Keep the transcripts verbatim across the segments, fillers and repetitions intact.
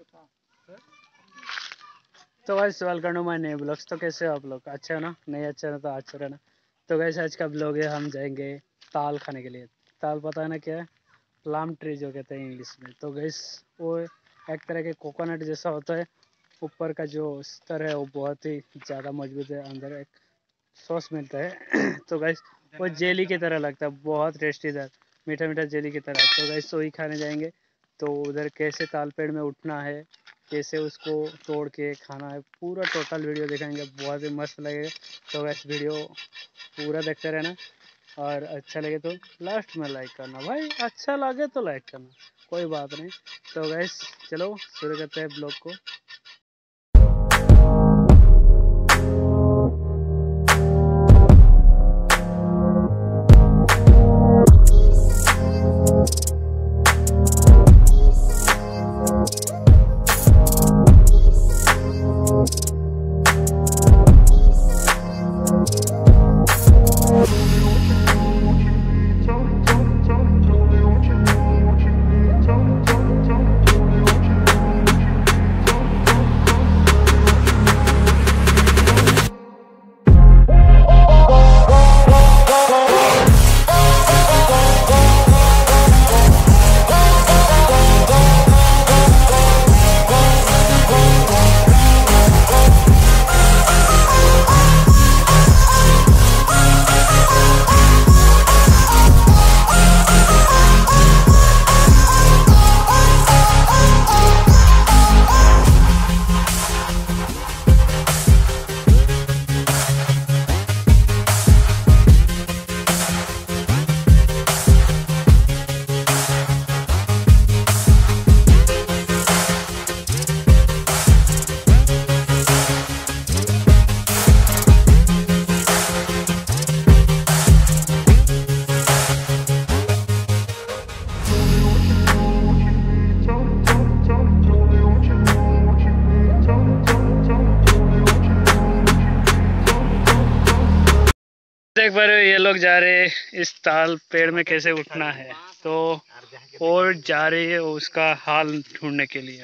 तो guys welcome to my new blogs. तो कैसे हो आप लोग? अच्छे हो ना? नहीं अच्छे हो तो अच्छे रहना। तो गाइस आज का ब्लॉग है, हम जाएंगे ताल खाने के लिए। ताल पता है ना क्या है? प्लम ट्री जो कहते हैं इंग्लिश में। तो गाइस वो एक तरह के कोकोनट जैसा होता है। ऊपर का जो स्तर है वो बहुत ही ज़्यादा मजबूत है, अंदर एक सॉस मिलता है तो गाइस वो जेली की तरह लगता है, बहुत टेस्टीदार मीठा मीठा जेली की तरह। तो गाइस वही खाने जाएंगे। तो उधर कैसे ताल पेड़ में उठना है, कैसे उसको तोड़ के खाना है, पूरा टोटल वीडियो दिखाएंगे, बहुत ही मस्त लगेगा। तो गाइस वीडियो पूरा देखते रहना, और अच्छा लगे तो लास्ट में लाइक करना भाई, अच्छा लगे तो लाइक करना, कोई बात नहीं। तो गाइस चलो शुरू करते हैं ब्लॉग को। एक बार ये लोग जा रहे हैं इस ताल पेड़ में कैसे उठना है, तो और जा रही है उसका हाल ढूंढने के लिए।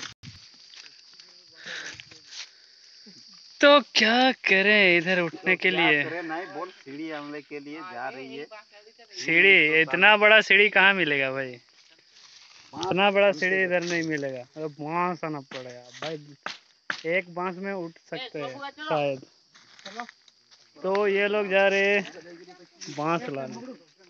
तो क्या करें इधर उठने के लिए? नहीं बोल, सीढ़ी हमले के लिए जा रही है। सीढ़ी? इतना बड़ा सीढ़ी कहाँ मिलेगा भाई? इतना बड़ा सीढ़ी इधर नहीं मिलेगा, तो बांस आना पड़ेगा भाई। एक बांस में उठ सकते हैं शायद। तो ये लोग जा रहे हैं बांस लाने।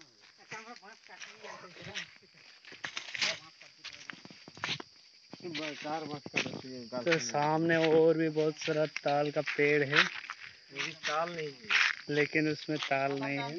तो सामने और भी बहुत सारा ताल का पेड़ है, ताल नहीं है, लेकिन उसमें ताल नहीं है।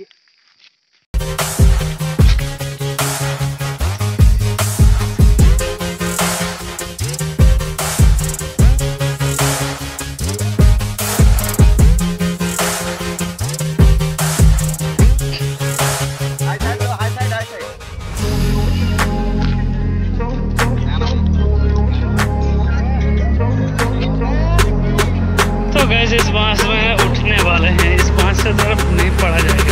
गैस इस बांस में उठने वाले हैं, इस बांस से तरफ नहीं पड़ा जाएगा।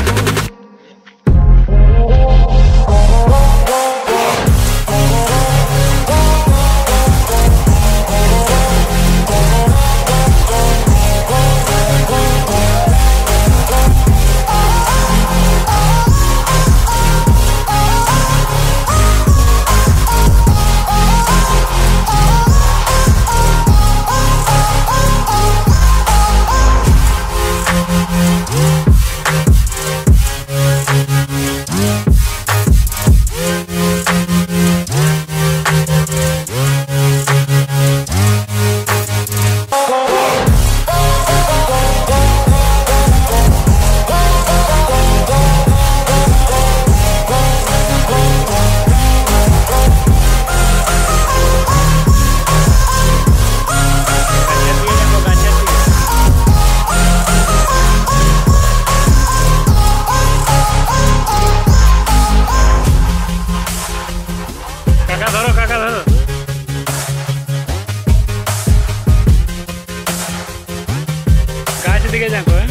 दिखे जाको है।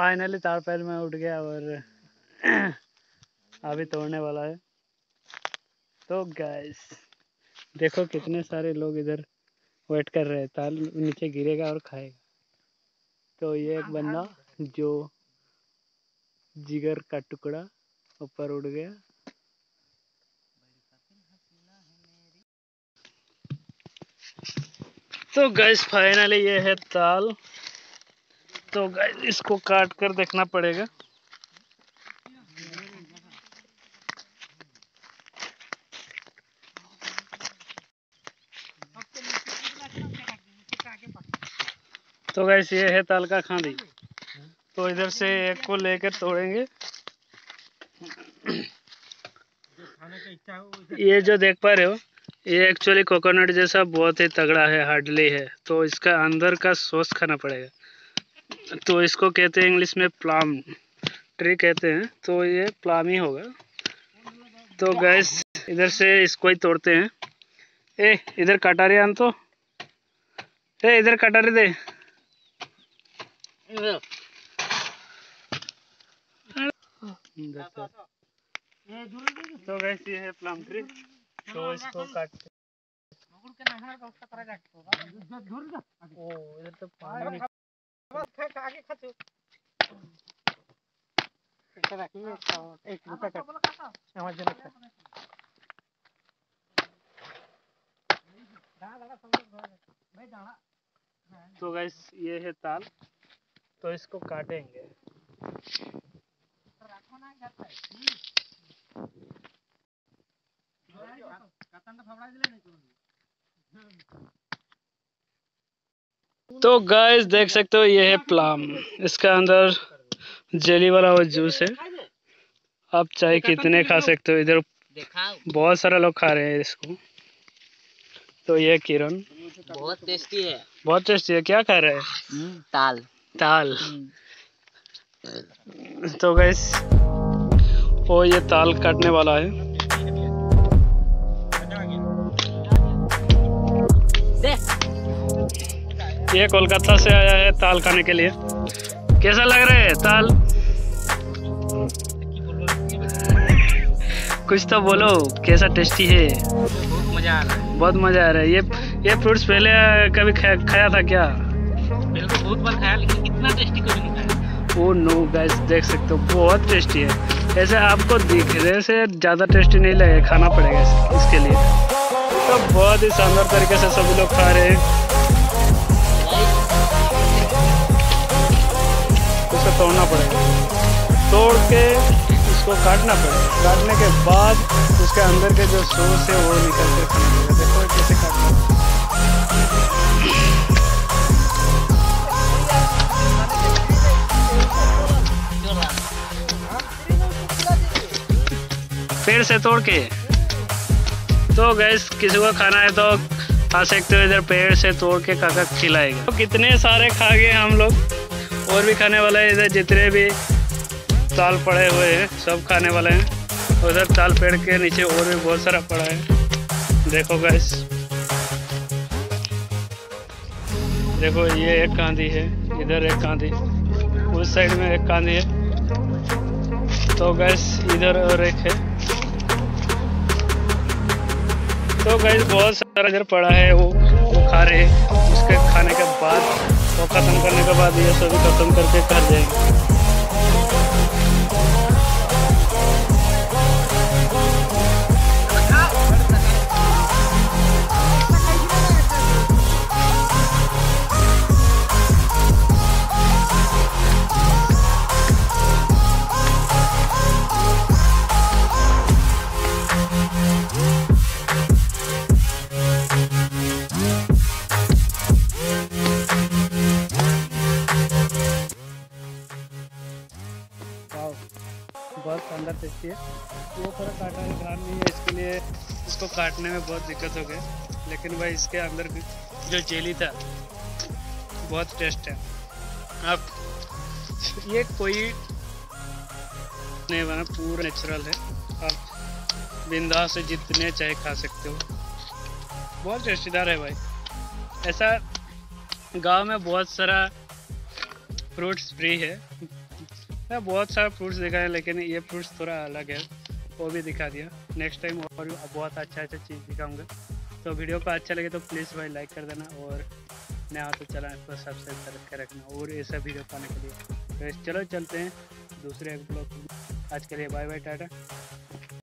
फाइनली ताल पैर में उठ गया और अभी तोड़ने वाला है। तो गाइस देखो कितने सारे लोग इधर वेट कर रहे हैं, ताल नीचे गिरेगा और खाएगा। तो ये एक बंदा जो जिगर का टुकड़ा ऊपर उड़ गया। तो गाइस फाइनली ये है ताल। तो गाइस इसको काट कर देखना पड़ेगा। तो गाइस ये है ताल का खांदी। तो इधर से एक को लेकर तोड़ेंगे। ये जो देख पा रहे हो ये एक्चुअली कोकोनट जैसा बहुत ही तगड़ा है, हार्डली है। तो इसका अंदर का सॉस खाना पड़ेगा। तो इसको कहते हैं इंग्लिश में प्लाम ट्री कहते हैं। तो ये प्लाम ही होगा। तो गाइस इधर से इसको ही तोड़ते हैं। ए इधर कटारी आन तो, ए इधर कटारी दे। तो गाइस ये है प्लम ट्री। तो इसको काटते ओ इधर तो पानी तो गाइस ये है ताल। तो इसको काटेंगे। तो गाइस देख सकते हो ये है प्लम। इसका अंदर जेली वाला वो जूस है। आप चाहे कितने खा सकते हो। इधर बहुत सारे लोग खा रहे हैं इसको। तो ये किरण बहुत टेस्टी है। बहुत टेस्टी है। क्या खा रहे हैं? ताल ताल। तो गाइस वो ये ताल काटने वाला है। ये कोलकाता से आया है ताल खाने के लिए। कैसा लग रहा है ताल? कुछ तो बोलो, कैसा टेस्टी है? बहुत मजा आ रहा है। बहुत मजा आ रहा है। ये ये फ्रूट्स पहले कभी खाया, खाया था क्या? पहले तो बहुत बार खाया लेकिन इतना टेस्टी कभी नहीं खाया। ओ नो गाइस देख सकते हो बहुत टेस्टी है। ऐसे आपको दिखने से ज़्यादा टेस्टी नहीं लगेगा, खाना पड़ेगा इस, इसके लिए। तो बहुत ही शानदार तरीके से सभी लोग खा रहे हैं। उसको तोड़ना पड़ेगा। तोड़ के उसको काटना पड़ेगा। काटने के बाद उसके अंदर के जो सॉस है वो निकल कर खाना पड़ेगा। देखो कैसे काटना है। पेड़ से तोड़ के। तो गैस किसी को खाना है तो खा सकते हो। इधर पेड़ से तोड़ के काका खिलाएगा। तो कितने सारे खा गए हम लोग, और भी खाने वाले हैं। इधर जितने भी ताल पड़े हुए हैं सब खाने वाले हैं। उधर ताल पेड़ के नीचे और भी बहुत सारा पड़ा है। देखो गैस, देखो ये एक कांदी है, इधर एक कांदी, उस साइड में एक कांदी है। तो गैस इधर और एक है। तो गैस बहुत सारा इधर पड़ा है, वो वो खा रहे हैं। उसके खाने के बाद वो ख़त्म करने के बाद ये सभी ख़त्म करके घर जाएंगे। बहुत शानदार टेस्टी है। वो थोड़ा काटने में ध्यान नहीं है, इसके लिए इसको काटने में बहुत दिक्कत हो गई। लेकिन भाई इसके अंदर जो जेली था बहुत टेस्ट है। अब ये कोई नहीं बना, पूरा नेचुरल है। आप बिंदास से जितने चाहे खा सकते हो। बहुत टेस्टीदार है भाई। ऐसा गांव में बहुत सारा फ्रूट्स फ्री है, मैं बहुत सारे फ्रूट्स दिखाए हैं, लेकिन ये फ्रूट्स थोड़ा अलग है, वो भी दिखा दिया। नेक्स्ट टाइम और बहुत अच्छा अच्छा चीज़ दिखाऊंगा। तो वीडियो को अच्छा लगे तो प्लीज़ भाई लाइक कर देना, और नया हो तो चैनल को सब्सक्राइब करके रखना और ऐसा वीडियो पाने के लिए। तो चलो चलते हैं दूसरे ब्लॉग। आज के लिए बाय बाय, टाटा।